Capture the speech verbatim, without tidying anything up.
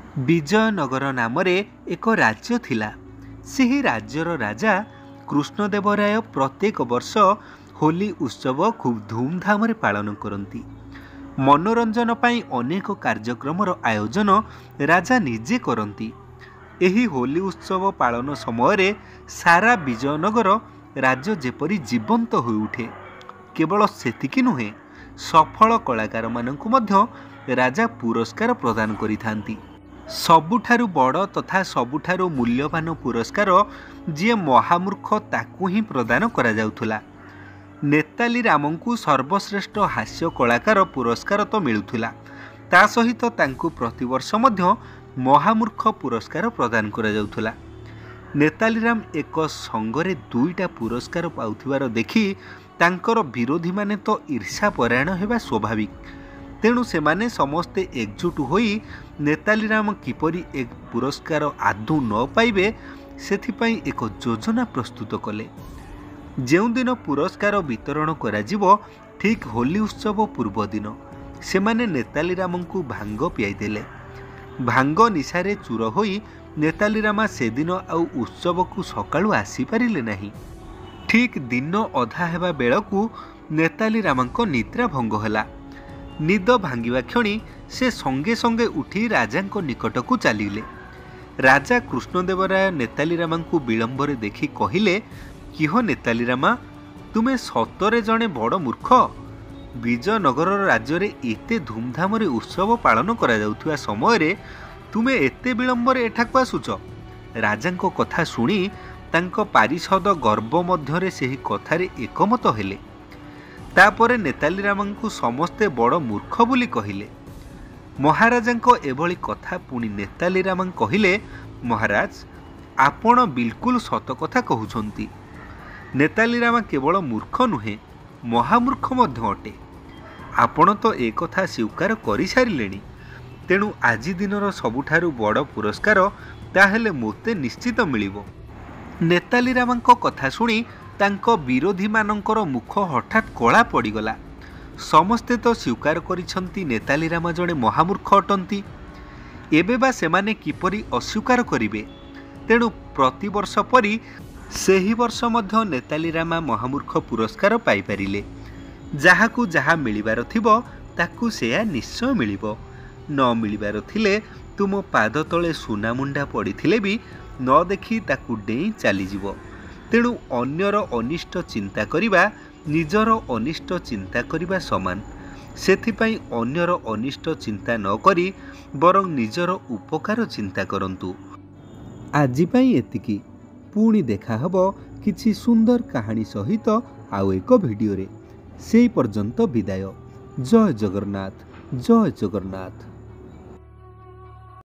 विजयनगर नाम एक राज्य थिला। ସେହି राज्यर राजा कृष्णदेवराय प्रत्येक वर्ष होली उत्सव खूब धूमधाम रे पालन करती। मनोरंजन पाई अनेक कार्यक्रमर आयोजन राजा निजे करती। एही होली उत्सव पालन समय सारा विजयनगर राज्य जेपरी जीवंत हो उठे। केवल सेतिकी नुहे, सफल कलाकार माननकु मध्य राजा पुरस्कार प्रदान करिथांती। सबुठारु बड़ तथा सबुठारु मूल्यवान पुरस्कार जी महामूर्ख ताकू ही प्रदान करा जाउथुला। नेताली रामंकु सर्वश्रेष्ठ हास्य कलाकार पुरस्कार तो मिलुथुला, ता सहित तांकु प्रतिवर्ष मध्य महामूर्ख पुरस्कार प्रदान करा जाउथुला। नेताली राम एक संगरे दुईटा पुरस्कार पाउथिबार देखि तांकर विरोधी माने तो ईर्षा परायण हेबा स्वाभाविक। तेणु सेमाने समस्ते एकजुट होई नेताली राम किपरि एक पुरस्कार आदौ न पाइबे सेथिपाई एक योजना प्रस्तुत कले। जेउ दिन पुरस्कार वितरण करा जिवो ठीक होली उत्सव पूर्व दिन सेमाने नेताली रामंकु भांग पियाई देले। भांग निशारे चूर होई नेताली रामा से दिन आउ उत्सव को सकाळु आसी पारिले नाही। ठीक दिन अधा हेबा बेलकु नेताली रामंको निद्रा भंग होला। निद भांगिवा क्षणी से संगे संगे उठी राजांको निकटकू चलिले। राजा कृष्णदेवराय नेताली रामंकु विलंबरे देखि कहिले, किहो नेताली रामा, तुमे सतरे जणे बड़ मूर्ख। विजयनगर राज्य रे एते धूमधाम रे उत्सव पालन करा जाउथुवा समय रे तुमे एते विलंबरे एठाकु आसुच। राजांको कथा सुनी तांको पारिषद गर्व मध्यरे सेही कथारे एकमत हेले। तापरे नेताली रामंकु समस्ते बड़ मूर्ख बोली कहिले। महाराजांको एभली कथा पुणी नेताली रामन कहिले, महाराज आपण बिल्कुल सत कथा कहउछंती। नेताली रामा केवल मूर्ख नुहे, महामूर्ख मध्य अटे। आपण तो ए कथा स्वीकार करि सारिलेनी। तेणु आजि दिनर सबुठारु बड़ पुरस्कार ताहेले मोते निश्चित मिलिबो। नेताली रामंको कथा शुणी तांको विरोधी मानंकर मुख हठात कला पड़गला। समस्ते तो स्वीकार करिसंती नेताली रामा जणे महामूर्ख अटंती। एबे बा सेमाने किपरि अस्वीकार करिवे। तेणु प्रतिवर्ष परी सेही वर्ष मध्य नेताली रामा महामूर्ख पुरस्कार पाई पारिले। जाहाकू जहा मिलिबार थिबो ताकू सेया निश्चय मिलिबो। न मिलिबार थिले तुम पाद तले सुना मुंडा पड़िथिले भी न देखि ताकू डेई चली जिवो। तेणु अन्यर अनिष्ट चिंता करिबा निजर अनिष्ट चिंता करिबा समान। सेथिपाई अन्यर अनिष्ट चिंता न करी बरं निजर उपकार चिंता करंतु। आजि पाई एतिकी। पुणी देखा हबो किछि सुंदर कहानी सहित आउ एक भिडियो रे। सेई पर्यंत विदाय। जय जगन्नाथ, जय जगन्नाथ।